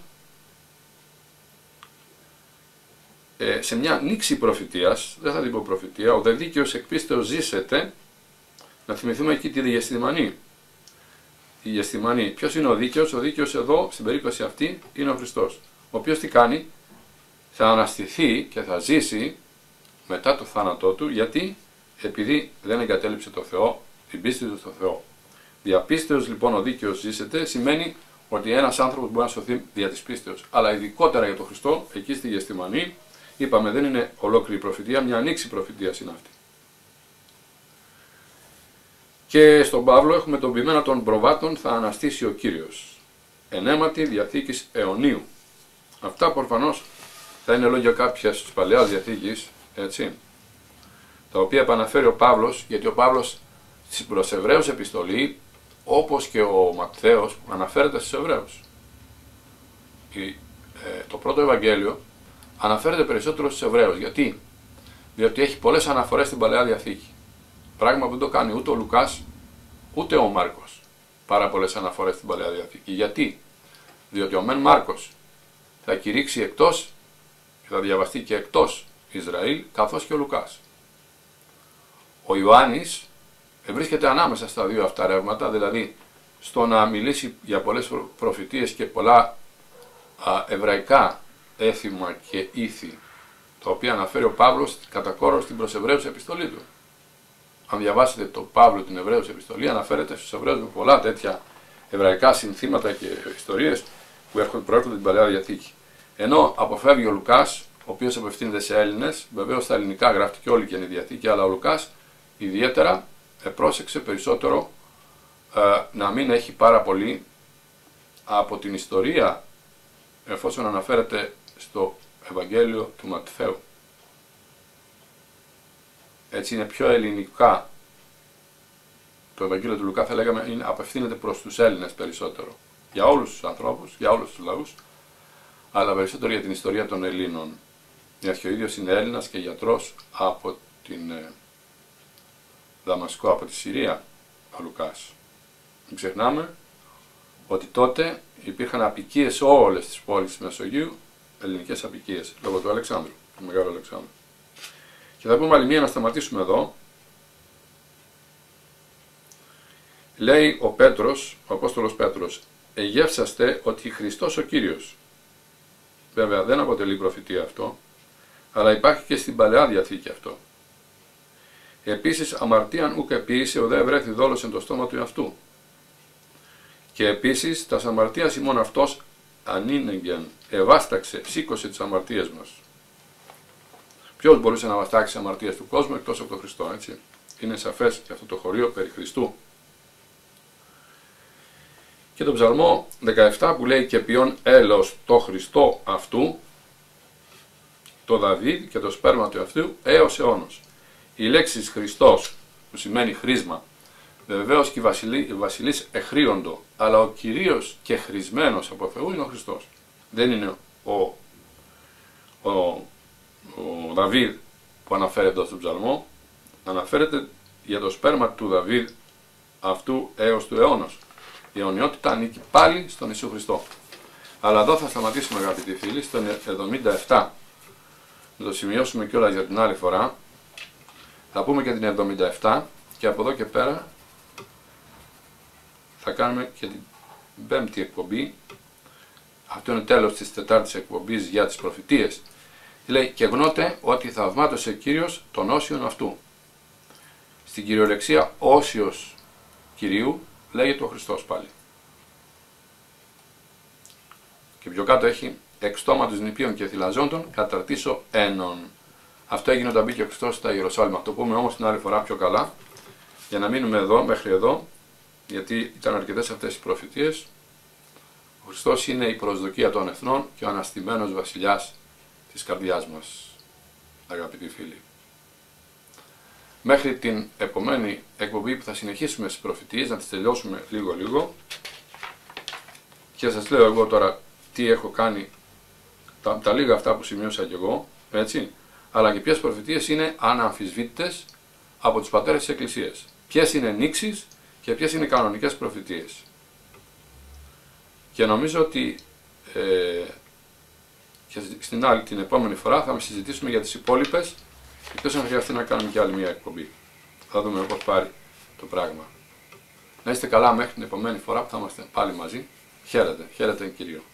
ε, σε μια νήξη προφητείας, δεν θα την πω προφητεία, «Ο δε δίκαιος εκ πίστεως ζήσεται», να θυμηθούμε εκεί τη Γεστημανή. Η Γεστημανή. Ποιος είναι ο δίκαιος? Ο δίκαιος εδώ, στην περίπτωση αυτή, είναι ο Χριστός. Ο οποίος τι κάνει? Θα αναστηθεί και θα ζήσει μετά το θάνατό του, γιατί? Επειδή δεν εγκατέλειψε το Θεό, την πίστη του στο Θεό. Διαπίστεως λοιπόν ο δίκαιος ζήσεται, σημαίνει ότι ένας άνθρωπος μπορεί να σωθεί δια της πίστεως. Αλλά ειδικότερα για τον Χριστό, εκεί στη Γεστημανή, είπαμε δεν είναι ολόκληρη προφητεία, μια ανοίξη προφητείας είναι αυτή. Και στον Παύλο έχουμε τον ποιμένα των προβάτων θα αναστήσει ο Κύριος. Ενέματι Διαθήκης αιωνίου. Αυτά προφανώς θα είναι λόγια κάποιας της Παλαιάς Διαθήκης, έτσι, τα οποία επαναφέρει ο Παύλος, γιατί ο Παύλος στην προς Εβραίους επιστολή, όπως και ο Ματθαίος, αναφέρεται στους Εβραίους. Η, ε, το πρώτο Ευαγγέλιο αναφέρεται περισσότερο στους Εβραίους. Γιατί? Διότι έχει πολλές αναφορές στην Παλαιά Διαθήκη. Πράγμα που δεν το κάνει ούτε ο Λουκάς ούτε ο Μάρκος. Πάρα πολλές αναφορές στην Παλαιά Διαθήκη. Γιατί? Διότι ο μεν Μάρκος θα κηρύξει εκτός και θα διαβαστεί και εκτός Ισραήλ, καθώς και ο Λουκάς. Ο Ιωάννης βρίσκεται ανάμεσα στα δύο αυτά ρεύματα, δηλαδή στο να μιλήσει για πολλές προφητείες και πολλά α, εβραϊκά έθιμα και ήθη, τα οποία αναφέρει ο Παύλος κατά κόρο στην προς Εβραίους επιστολή του. Αν διαβάσετε το Παύλο την Εβραίους επιστολή, αναφέρεται στους Εβραίους με πολλά τέτοια εβραϊκά συνθήματα και ιστορίες που έρχονται προέρχονται την Παλαιά Διαθήκη. Ενώ αποφεύγει ο Λουκάς, ο οποίος απευθύνεται σε Έλληνες, βεβαίως στα ελληνικά γράφτηκε και όλη η Καινή Διαθήκη, αλλά ο Λουκάς ιδιαίτερα πρόσεξε περισσότερο ε, να μην έχει πάρα πολύ από την ιστορία, εφόσον αναφέρεται στο Ευαγγέλιο του Ματθαίου. Έτσι είναι πιο ελληνικά. Το Ευαγγέλιο του Λουκά θα λέγαμε είναι, απευθύνεται προς τους Έλληνες περισσότερο. Για όλους τους ανθρώπους, για όλους τους λαούς, αλλά περισσότερο για την ιστορία των Ελλήνων. Γιατί ο ίδιος είναι Έλληνας και γιατρός από την ε, Δαμασκό, από τη Συρία, ο Λουκάς. Μην ξεχνάμε ότι τότε υπήρχαν αποικίες σε όλες τις πόλεις της Μεσογείου, ελληνικές αποικίες, λόγω του Αλεξάνδρου, του Μεγάλου Αλεξάνδρου. Και θα πούμε άλλη μία να σταματήσουμε εδώ. Λέει ο Πέτρος, ο Απόστολος Πέτρος, «Εγεύσαστε ότι Χριστός ο Κύριος». Βέβαια δεν αποτελεί προφητεία αυτό, αλλά υπάρχει και στην Παλαιά Διαθήκη αυτό. Επίσης αμαρτίαν ουκ επίησε ο δε βρέθη δόλος εν το στόμα του εαυτού. Και επίσης τας αμαρτίας ημών αυτός ανήνεγγεν ευάσταξε, σήκωσε τις αμαρτίες μας. Ποιος μπορούσε να βαστάξει τις αμαρτίες του κόσμου εκτός από τον Χριστό, έτσι. Είναι σαφές και αυτό το χωρίο περί Χριστού. Και τον Ψαλμό δεκαεπτά που λέει «Και ποιον έλεος το Χριστό αυτού», το Δαβίδ και το σπέρμα του αυτού έως αιώνος. Η λέξη Χριστός, που σημαίνει χρήσμα, βεβαίως και οι βασιλεί, βασιλείς εχρίοντο, αλλά ο κυρίως και χρησμένος από Θεού είναι ο Χριστός. Δεν είναι ο, ο, ο Δαβίδ που αναφέρεται εδώ στον ψαλμό, αναφέρεται για το σπέρμα του Δαβίδ αυτού έως του αιώνος. Η αιωνιότητα ανήκει πάλι στον Ιησού Χριστό. Αλλά εδώ θα σταματήσουμε, αγαπητοί φίλοι, στον εβδομήντα επτά. Να το σημειώσουμε κιόλας για την άλλη φορά. Θα πούμε και την εβδομήντα επτά και από εδώ και πέρα θα κάνουμε και την πέμπτη εκπομπή. Αυτό είναι τέλος της τετάρτης εκπομπής για τις προφητείες. Λέει, και γνώτε ότι θαυμάτωσε Κύριος τον όσιον αυτού. Στην κυριολεξία όσιος Κυρίου λέγεται ο Χριστός πάλι. Και πιο κάτω έχει εξ στόματος νηπίων και θυλαζόντων καταρτήσω ένων. Αυτό έγινε όταν μπήκε ο Χριστός στα Ιερουσάλημα. Το πούμε όμως την άλλη φορά πιο καλά, για να μείνουμε εδώ μέχρι εδώ, γιατί ήταν αρκετές αυτές οι προφητείες. Ο Χριστός είναι η προσδοκία των εθνών και ο αναστημένος βασιλιάς της καρδιάς μας, αγαπητοί φίλοι. Μέχρι την επομένη εκπομπή που θα συνεχίσουμε στις προφητείες, να τις τελειώσουμε λίγο-λίγο και σας λέω εγώ τώρα τι έχω κάνει, τα, τα λίγα αυτά που σημείωσα κι εγώ, έτσι, αλλά και ποιες προφητείες είναι αναμφισβήτητες από τους πατέρες της Εκκλησίας. Ποιες είναι νήξεις και ποιες είναι κανονικές προφητείες. Και νομίζω ότι ε, και στην άλλη, την επόμενη φορά θα συζητήσουμε για τις υπόλοιπες, εκτός αν χρειαστεί να κάνουμε και άλλη μια εκπομπή. Θα δούμε πώς πάρει το πράγμα. Να είστε καλά μέχρι την επόμενη φορά που θα είμαστε πάλι μαζί. Χαίρετε, χαίρετε Κύριο.